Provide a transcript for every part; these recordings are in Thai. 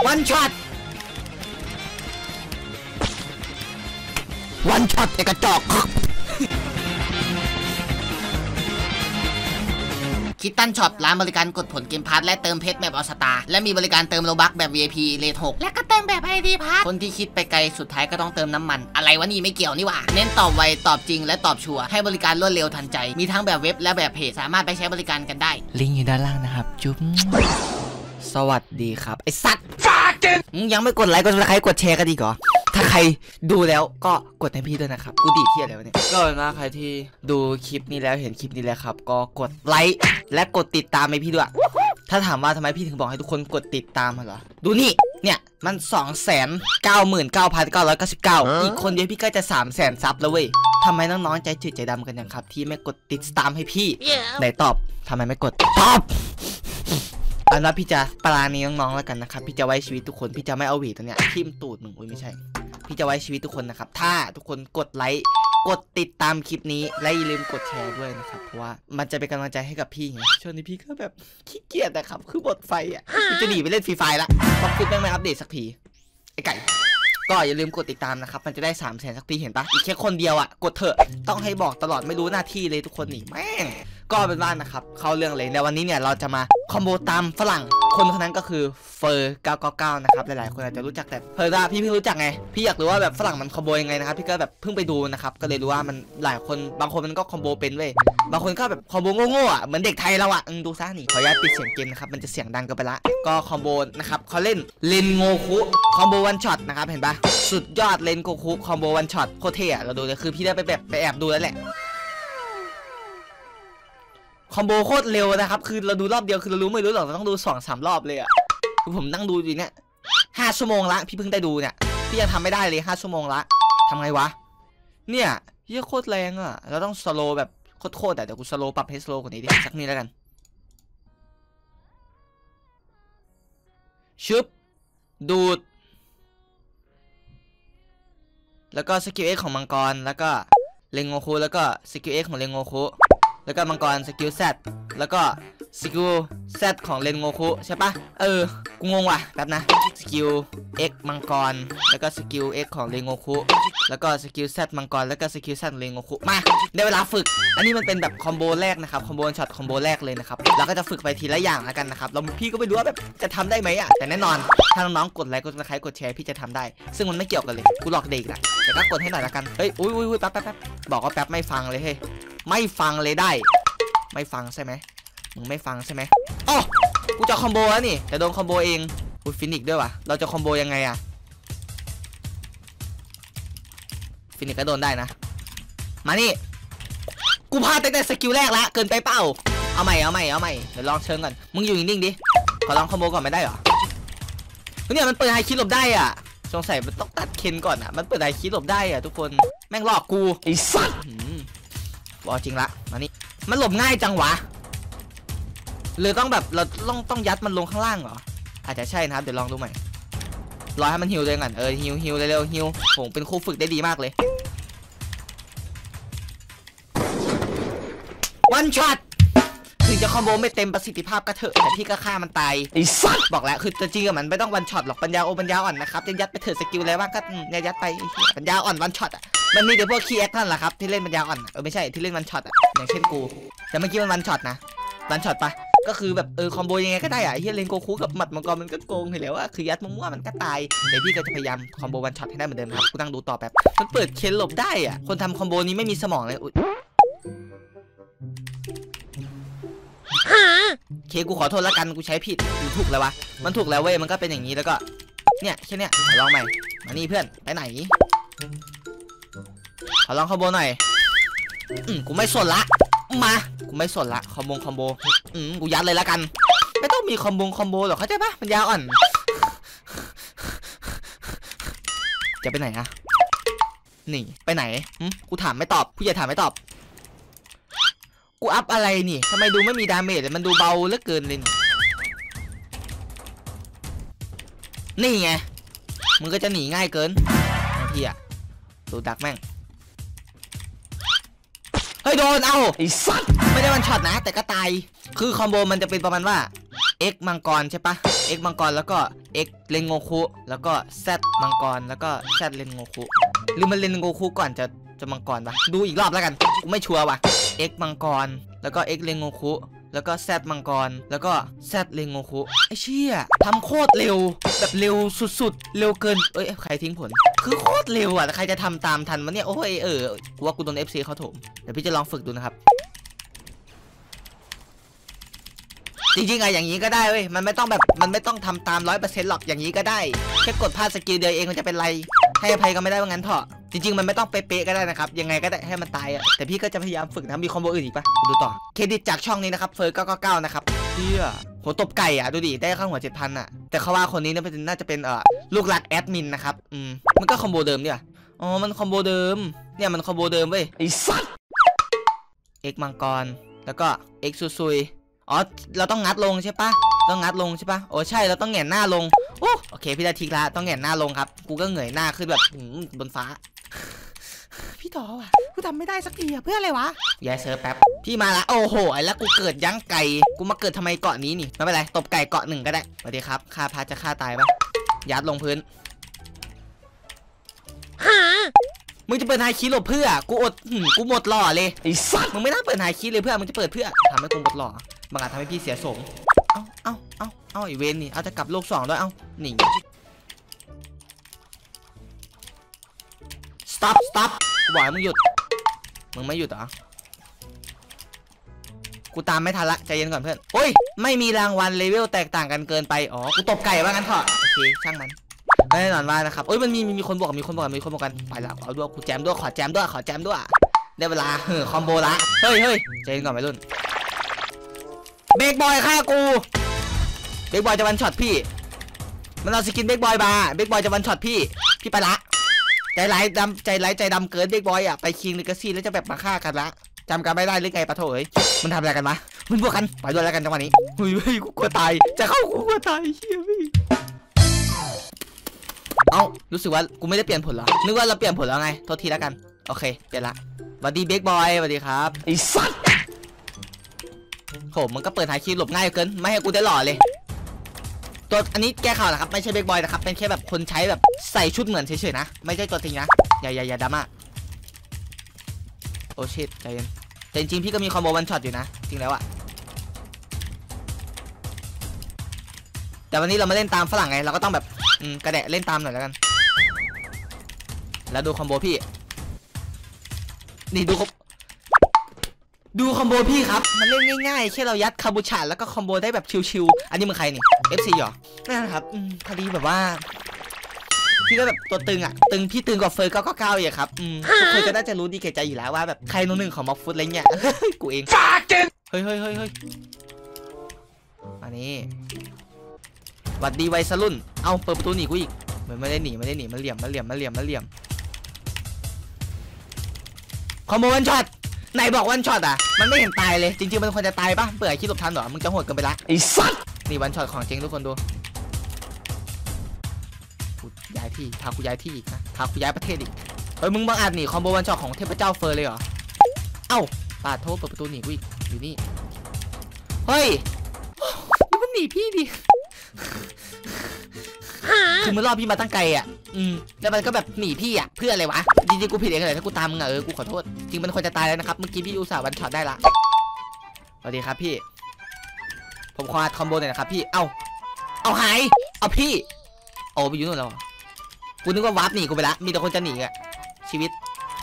วันช็อตไอ้กระจอกคิดตันช็อปร้านบริการกดผลเกมพาร์ทและเติมเพชรแบบออสตาและมีบริการเติมโลบัคแบบ VIP เลท 6และก็เติมแบบ ID พาร์ทคนที่คิดไปไกลสุดท้ายก็ต้องเติมน้ำมันอะไรวะนี่ไม่เกี่ยวนี่หว่าเน้นตอบไวตอบจริงและตอบชัวร์ให้บริการรวดเร็วทันใจมีทั้งแบบเว็บและแบบเพจสามารถไปใช้บริการกันได้ลิงก์อยู่ด้านล่างนะครับจุ๊บสวัสดีครับไอสัตว์ยังไม่กดไลค์กดซับสไครต์กดแชร์กันดีก่อถ้าใครดูแล้วก็กดให้พี่ด้วยนะครับกูดีเที่ยอะไรวะเนี่ยก็นะใครที่ดูคลิปนี้แล้วเห็นคลิปนี้แล้วครับก็กดไลค์และกดติดตามให้พี่ด้วยถ้าถามว่าทำไมพี่ถึงบอกให้ทุกคนกดติดตามเหรอดูนี่เนี่ยมัน 299,999 อีกคนเดียวพี่ก็จะ 300,000 ซับแล้วเว้ยทำไมน้องๆใจจืดใจดำกันอย่างครับที่ไม่กดติดตามให้พี่ไหนตอบทำไมไม่กดตอบอันนั้นพี่จะปราณีน้องๆแล้วกันนะครับพี่จะไว้ชีวิตทุกคนพี่จะไม่เอาหวีตัวเนี้ยทิ่มตูดมึงอุ้ยไม่ใช่พี่จะไว้ชีวิตทุกคนนะครับถ้าทุกคนกดไลค์กดติดตามคลิปนี้และอย่าลืมกดแชร์ด้วยนะครับเพราะว่ามันจะเป็นกำลังใจให้กับพี่ไงช่วงนี้พี่ก็แบบขี้เกียจนะครับคือบทไฟอ่ะจะหนีไปเล่นฟรีไฟละเพราะคุณแม่งไม่อัปเดตสักทีไอ้ไก่ก็อย่าลืมกดติดตามนะครับมันจะได้ 300,000 สักทีเห็นปะอีกแค่คนเดียวอ่ะกดเถอะต้องให้บอกตลอดไม่รู้หน้าที่เลยทุกคนหนีแม่งก็เป็นว่านะครับเข้าเรื่องเลยในวันนี้เนี่ยเราจะมาคอมโบตามฝรั่งคนคนนั้นก็คือเฟอร์999นะครับหลายๆคนอาจจะรู้จักแต่เฟอร์พี่เพิ่งรู้จักไงพี่อยากรู้ว่าแบบฝรั่งมันคอมโบยังไงนะครับพี่ก็แบบเพิ่งไปดูนะครับก็เลยรู้ว่ามันหลายคนบางคนมันก็คอมโบเป็นเว้ยบางคนก็แบบคอมโบโง่ๆอ่ะเหมือนเด็กไทยเราอ่ะดูซะนี่ขออนุญาตปิดเสียงเกมนะครับมันจะเสียงดังเกินไปละก็คอมโบนะครับเขาเล่นเลนโงคุคอมโบวันช็อตนะครับเห็นปะสุดยอดเลนโงคุคอมโบวันช็อตโคตรเท่เราดูเลยคือพี่ได้ไปแอบดูแล้วแหละคอมโบโคตรเร็วนะครับคือเราดูรอบเดียวคือเรารู้ไม่รู้หรอกเราต้องดู 2-3 รอบเลยอ่ะคือผมนั่งดูอยู่เนี่ย5 ชั่วโมงละพี่เพิ่งได้ดูเนี่ยพี่ยังทำไม่ได้เลย5 ชั่วโมงละทำไงวะเนี่ยเฮียโคตรแรงอ่ะเราต้องสโลแบบโคตรแต่เดี๋ยวกูสโลปรับให้สโลกว่านี้ดิสักนี้แล้วกันชึบดูดแล้วก็สกิลเอ็กของมังกรแล้วก็เลงโงคุแล้วก็สกิลเอ็กของเลงโงคุแล้วก็มังกรสกิล Z แล้วก็สกิล Z ของเลนโงคุใช่ปะกูงงว่ะแป๊บนะสกิล X มังกรแล้วก็สกิล X ของเลนโงคุแล้วก็สกิล Z มังกรแล้วก็สกิล Z ของเลนโงคุมาได้เวลาฝึกอันนี้มันเป็นแบบคอมโบแรกนะครับคอมโบช็อตคอมโบแรกเลยนะครับเราก็จะฝึกไปทีละอย่างแล้วกันนะครับเราพี่ก็ไม่รู้ว่าแบบจะทำได้ไหมอ่ะแต่แน่นอนถ้าน้องๆกดไลค์กดซับสไครต์กดแชร์พี่จะทำได้ซึ่งมันไม่เกี่ยวกันเลยกูหลอกเด็กนะแต่ก็กดให้หน่อยละกันเฮ้ยอุ้ยแป๊บบอกว่าแป๊บไม่ฟังเลยเฮ้ยไม่ฟังเลยได้ไม่ฟังใช่ไหมมึงไม่ฟังใช่ไหมอ๋อกูจะคอมโบแล้วนี่แต่โดนคอมโบเองกูฟินิกด้วยวะเราจะคอมโบยังไงอะฟินิกก็โดนได้นะมานี่กูพลาดตั้งแต่สกิลแรกละเกินไปเปล่าเอาใหม่เดี๋ยวลองเชิงก่อนมึงอยู่นิ่งๆดิขอลองคอมโบก่อนไม่ได้หรอเนี่ยมันเปิดไฮคิดหลบได้อ่ะสงสัยมันต้องตัดเคนก่อนอ่ะมันเปิดไฮคิดหลบได้อ่ะทุกคนแม่งหลอกกูไอ้สัสบอกจริงละมานี่มันหลบง่ายจังวะหรือต้องแบบเราต้องยัดมันลงข้างล่างเหรออาจจะใช่นะครับเดี๋ยวลองดูใหม่รอให้มันฮิวเลยก่อนฮิวเร็วฮิวผมเป็นครูฝึกได้ดีมากเลยวันช็อตถึงจะคอมโบไม่เต็มประสิทธิภาพก็เถอะแต่พี่ก็ฆ่ามันตายไอ้สัสบอกแล้วคือจริงๆมันไม่ต้องวันช็อตหรอกปัญญาอ่อนนะครับจะยัดไปเถอะสกิลอะไรบ้างก็ยัดไปปัญญาอ่อนวันช็อตอ่ะมันมีแต่พวกคีย์แอคนั่นแหละครับที่เล่นปัญญาอ่อนไม่ใช่ที่เล่นวันช็อตอ่ะอย่างเช่นกูแต่เมื่อกี้มันวันช็อตนะวันช็อตปะก็คือแบบคอมโบยังไงก็ได้อะเฮียเลนโกคุกับหมัดมังกรมันก็โกงเลยว่าคือยัดมั่วๆมันก็ตายแต่พี่ก็จะพยายามคอมโบวันช็อตให้ได้เหมือนเดิมครับกูตั้งดูต่อแบบมันเปิดเคนหลบได้อ่ะคนทำคอมโบนี้ไม่มีสมองเลยเคกูขอโทษแล้วกันกูใช้ผิดหรือถูกแล้ววะมันถูกแล้วเว้ยมันก็เป็นอย่างนี้แล้วก็เนี่ยแค่เนี้ยลองใหม่มานี่เพื่อนไปไหนขอลองคอมโบหน่อยกูไม่สนละมากูไม่สนละคอมโบกูยัดเลยละกันไม่ต้องมีคอมโบหรอกเข้าใจปะมันยาวอ่อนจะไปไหนอะนี่ไปไหนกูถามไม่ตอบผู้ใหญ่ถามไม่ตอบกูอัพอะไรนี่ทำไมดูไม่มีดาเมจเลยมันดูเบาเหลือเกินเลยนี่ไงมึงก็จะหนีง่ายเกินไอ้พี่อะดูดักแม่งเฮ้ยโดนเอาไอ้สัสไม่ได้วันช็อตนะแต่ก็ตายคือคอมโบมันจะเป็นประมาณว่า X มังกรใช่ปะ X มังกรแล้วก็ X เลนโงคุแล้วก็ Z มังกรแล้วก็ Z เลนโงคุหรือมันเลนโงคุก่อนจะมังกรปะดูอีกรอบแล้วกันกูไม่ชัวร์ว่ะ X มังกรแล้วก็ X เลนโงคุแล้วก็ Z มังกรแล้วก็ Z เลนโงคุไอ้เชี่ยทำโคตรเร็วแบบเร็วสุดๆเร็วเกินเอ้ยใครทิ้งผลคือโคตรเร็วอ่ะใครจะทำตามทันวะเนี่ยโอ้ยกูว่ากูโดน FC เขาโถมเดี๋ยวพี่จะลองฝึกดูนะครับจริงๆอะอย่างนี้ก็ได้เว้ยมันไม่ต้องทำตาม 100% หรอกอย่างนี้ก็ได้แค่กดพลาดสกิลเดียวเองมันจะเป็นไรให้อภัยก็ไม่ได้ว่างั้นเถอะจริงๆมันไม่ต้องเป๊ะๆก็ได้นะครับยังไงก็ได้ให้มันตายอะแต่พี่ก็จะพยายามฝึกนะมีคอมโบอื่นอีกปะดูต่อเครดิตจากช่องนี้นะครับเฟิร์ส999นะครับเฮียหัวตบไก่อะดูดิได้ข้างหัว 7,000อะแต่เขาว่าคนนี้น่าจะเป็นลูกรักแอดมินนะครับมันก็คอมโบเดิมเนี่ยอ๋อมันคอมโบเดิมเนี่ยมันคอมโบเดิมเว้ยไอ้สัส X มังกรแล้วก็ X ซุยอ๋อเราต้องงัดลงใช่ปะต้องงัดลงใช่ปะโอ้ใช่เราต้องแหงนหน้าลงโอเคพี่ได้ทิกละต้องแหงนหน้าลงครับกูก็เหนื่อยหน้าขึ้นแบบบนฟ้าพี่ต่อว่ะกูทำไม่ได้สักทีเพื่ออะไรวะย้ายเซิร์ฟแป๊บพี่มาละโอ้โหแล้วกูเกิดยั้งไก่กูมาเกิดทำไมเกาะนี้นี่ไม่เป็นไรตบไก่เกาะ1ก็ได้สวัสดีครับฆ่าพาจะฆ่าตายปะยัดลงพื้นมึงจะเปิดไฮคีหลบเพื่อกูกูหมดหล่อเลยไอ้สัสมึงไม่น่าเปิดไฮคีเลยเพื่อมึงจะเปิดเพื่อทำให้กูหมดหล่อบางอาจทำให้พี่เสียสงเอาอีเวนนี่เอาจะกลับโลก2ด้วยเอาหนี stop กูบอกให้มึงหยุดมึงไม่หยุดเหรอกูตามไม่ทันละใจเย็นก่อนเพื่อนโอ้ยไม่มีรางวัลเลเวลแตกต่างกันเกินไปอ๋อกูตบไก่ว่างั้นเถอะโอเคช่างมันแน่นอนว่านะครับโอ้ยมันมีคนบอกกันไปละเอาด้วยกูแจมด้วยขอแจมด้วยได้เวลาคอมโบละเฮ้ยใจเย็นก่อนไปรุ่นเบรกบอยฆ่ากูเบรกบอยจะวันช็อตพี่มันเอาสกินเบรกบอยมาเบรกบอยจะวันช็อตพี่ไปละใจร้ายใจดำเกินเบรกบอยอ่ะไปคิงลิกาซี่แล้วจะแบบมาฆ่ากันละจำกันไม่ได้หรือไงปะโถเอ้ยมันทำอะไรกันวะมันบวกกันไปด้วยแล้วกันจังหวะนี้เฮ้ยกูกลัวตายจะเข้ากูกลัวตายเฮียพี่เอ้ารู้สึกว่ากูไม่ได้เปลี่ยนผลเหรอนึกว่าเราเปลี่ยนผลแล้วไงโทษทีแล้วกันโอเคเปลี่ยนละสวัสดีเบรกบอยสวัสดีครับไอ้สัสโหมันก็เปิดหาคีย์หลบง่ายเกินไม่ให้กูได้หล่อเลยตัวอันนี้แก้ข่าวนะครับไม่ใช่เบรกบอยนะครับเป็นแค่แบบคนใช้แบบใส่ชุดเหมือนเฉยๆนะไม่ใช่ตัวจริงนะอย่าดราม่าโอ้ชิตใจเย็นแต่จริงๆพี่ก็มีคอมโบวันช็อตอยู่นะจริงแล้วอะแต่วันนี้เรามาเล่นตามฝรั่งไงเราก็ต้องแบบกระแดะเล่นตามหน่อยแล้วกันแล้วดูคอมโบพี่นี่ดูคอมโบพี่ครับมันเล่นง่ายๆแค่เรายัดคาบูชาแล้วก็คอมโบได้แบบชิวๆอันนี้มึงใครนี่ FC เหรอนั่นนะครับพอดีแบบว่าพี่ก็แบบตัวตึงอ่ะพี่ตึงกว่าเฟิร์ส999อีกครับทุกคนก็น่าจะรู้ดีแก่ใจอยู่แล้วว่าแบบใครโน 1ของม็อกฟุตอะไรเงี้ยกูเองเฮ้ยมานี่หวัดดีไวซะรุ่นเอาเปิดประตูหนีกูอีกมันไม่ได้หนีมันเหลี่ยมคอมโบวันช็อตไหนบอกวันช็อตอ่ะมันไม่เห็นตายเลยจริงๆมันควรจะตายปะเปิดคิดหลบทันเหรอมึงจะโหดเกินไปละไอ้สัสนี่วันช็อตของจริงทุกคนดูกูย้ายที่พากูย้ายที่อีกนะพากูย้ายประเทศอีกเฮ้ยมึงบังอาจหนีคอมโบวันช็อตของเทพเจ้าเฟอร์เลยเหรอเอ้าปาดโทษเปิดประตูหนีกูอีกอยู่นี่เฮ้ยมันหนีพี่ดิคือมันรอบพี่มาตั้งไกลอ่ะแล้วมันก็แบบหนีพี่อ่ะเพื่ออะไรวะจริงๆกูผิดเองเลยถ้ากูตามมึงอ่ะกูขอโทษจริงมันควรจะตายแล้วนะครับเมื่อกี้พี่อุตส่าห์วันช็อตได้ละสวัสดีครับพี่ผมขออัดคอมโบหน่อยนะครับพี่เอาหายเอาพี่โอ้ไปอยู่นู่นแล้วกูนึกว่าวาร์ปหนีกูไปละมีแต่คนจะหนีอ่ะชีวิต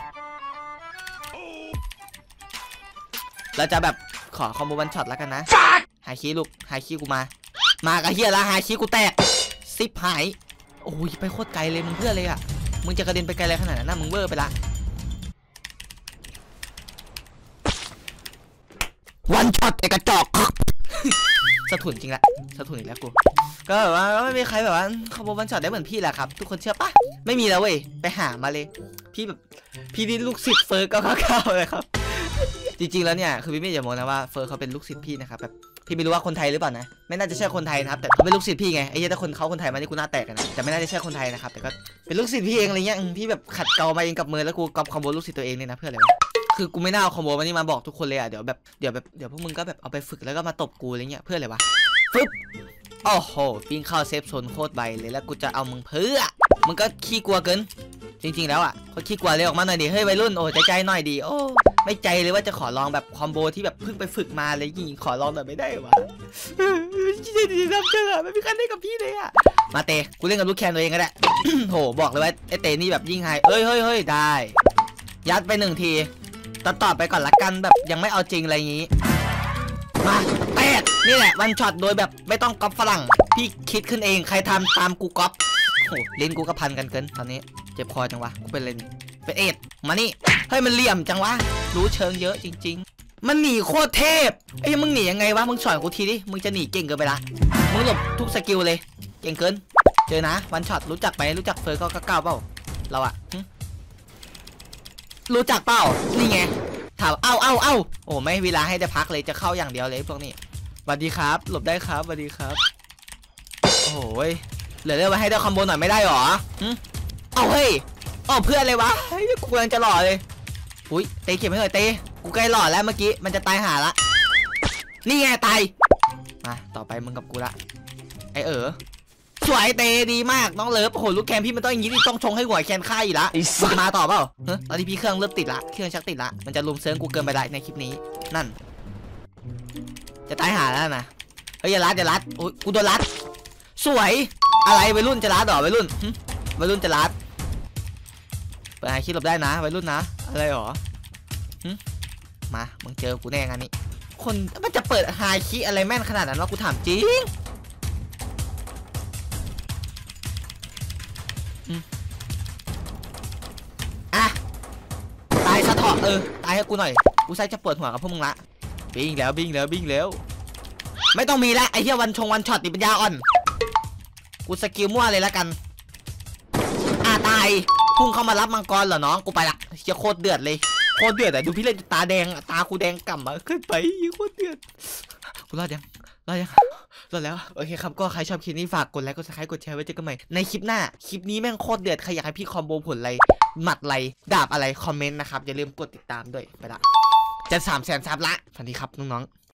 เราจะแบบขอคอมโบวันช็อตแล้วกันนะหายคีลูกหายคีกูมากระเฮียละหายคีกูแตกซิปหายโอ้ยไปโคตรไกลเลยมึงเพื่อเลยอ่ะมึงจะกระเด็นไปไกลอะไรขนาดนั้นนะมึงเวอร์ไปละวันช็อตไอกระจอกสะทุนจริงละสะทุนอีกแล้วกูก็แบบว่าไม่มีใครแบบว่าคอมโบวันช็อตได้เหมือนพี่แหละครับทุกคนเชื่อปะไม่มีแล้วเว้ยไปหามาเลยพี่แบบพี่นี่ลูกศิษย์เฟิร์ส999เลยครับจริงๆแล้วเนี่ยคือพี่ไม่อย่ามองนะว่าเฟิร์สเขาเป็นลูกศิษย์พี่นะครับแบบพี่ไม่รู้ว่าคนไทยหรือเปล่านะไม่น่าจะใช่คนไทยนะครับแต่เขาเป็นลูกศิษย์พี่ไงไอ้เหี้ยถ้าคนไทยมานี่กูหน้าแตกกันนะแต่ไม่น่าจะใช่คนไทยนะครับแต่ก็เป็นลูกศิษย์พี่เองอะไรเงี้ยพี่แบบขัดเกลามาเองกับมือแล้วกูก๊อปคอมโบลูกศิษย์ตัวเองเนี่ยนะเพื่ออะไรวะคือกูไม่น่าเอาคอมโบมานี่มาบอกทุกคนเลยอ่ะเดี๋ยวพวกมึงก็แบบเอาไปฝึกแล้วก็มาตบกูอะไรเงี้ยเพื่ออะไรวะฟึบโอ้โหปิ้งเข้าเซฟโซนโคตรใบเลยแล้วกูจะเอามึงเพื่อมึงก็ขี้กลัวเกินจริงๆแล้วอ่ะเขาขี้กลัวเลยออกมาหน่อยดิเฮ้ยวัยรุ่นโอ้ใจหน่อยดิโอ้ไม่ใจเลยว่าจะขอลองแบบคอมโบที่แบบเพิ่งไปฝึกมาเลยยิงขอลองหน่อยไม่ได้วะดีๆทำเจอไม่มีใครเล่นกับพี่เลยอ่ะมาเตกูเล่นกับลูกแคนตัวเองก็ได้ โหบอกเลยว่าไอเตนี่แบบยิ่งไฮเฮ้ยได้ยัดไป1 ทีต่อไปก่อนละกันแบบยังไม่เอาจริงอะไรอย่างงี้มาแตกนี่แหละวันช็อตโดยแบบไม่ต้องก๊อปฝรั่งพี่คิดขึ้นเองใครทำตามกูก๊อปโอ้ลิ้นกูก็พันกันเกินตอนนี้เจ็บคอจังวะกูเป็นเลนเป็นเอ็ดมานี่เฮ้ยมันเหลี่ยมจังวะรู้เชิงเยอะจริงๆมันหนีโคตรเทพไอ้มึงหนียังไงวะมึงสอนกูทีดิมึงจะหนีเก่งเกินไปละมึงหลบทุกสกิลเลยเก่งเกินเจอนะวันช็อตรู้จักไหมรู้จักเฟิร์สก็ก้าวเปล่าเราอะรู้จักเปล่านี่ไงถามเอ้าโอ้ไม่เวลาให้ได้พักเลยจะเข้าอย่างเดียวเลยพวกนี้สวัสดีครับหลบได้ครับสวัสดีครับโอ้โหเหลือเรื่องไว้ให้ได้คอมโบหน่อยไม่ได้หรอเอาเฮ้ยเพื่อนเลยวะเฮ้ยกูกำลังจะหล่อเลยอุ้ยเตะเข็มให้หน่อยเตะกูใกล้หล่อแล้วเมื่อกี้มันจะตายหาละนี่ไงตายมาต่อไปมึงกับกูละไอสวยเตดีมากน้องเลิฟโอ้โหลูกแคนพี่มันต้องอย่างนี้ต้องชงให้หัวแคนค่ายอีกละมาต่อเปล่าตอนที่พี่เครื่องเริ่มติดละเครื่องชักติดละมันจะลุมเซิร์ฟกูเกินไปได้ในคลิปนี้นั่นจะตายหาแล้วนะเฮ้ยอย่ารัดโอ้ยกูโดนรัดสวยอะไรวัยรุ่นจะรัดหรอวัยรุ่นจะรัดเปิดไฮคิดหลบได้นะวัยรุ่นนะอะไรหรอมามึงเจอกูแน่งานนี้คนมันจะเปิดไฮคิอะไรแม่นขนาดนั้นวะกูถามจริงอ่ะตายซะเถอะตายให้กูหน่อยกูใส่จะปวดหัวกับพวกมึงละบิ้งแล้วไม่ต้องมีแล้วไอ้เหี้ยวันช็อตติปัญญาอ่อนกูสกิลมั่วเลยแล้วกันตายพุ่งเข้ามารับมังกรเหรอน้องกูไปละเหี้ยโคตรเดือดเลยโคตรเดือดแต่ดูพี่เล่นตาแดงตากูแดงก่ำมาขึ้นไปโคตรเดือดกูรอดยังแล้วโอเคครับก็ใครชอบคลิปนี้ฝากกดไลค์กดซับสไครต์กดแชร์ไว้เจอกันใหม่ในคลิปหน้าคลิปนี้แม่งโคตรเดือดใครอยากให้พี่คอมโบผลอะไรหมัดอะไรดาบอะไรคอมเมนต์นะครับอย่าลืมกดติดตามด้วยไปละจะ300,000 ซับละสวัสดีครับน้องๆ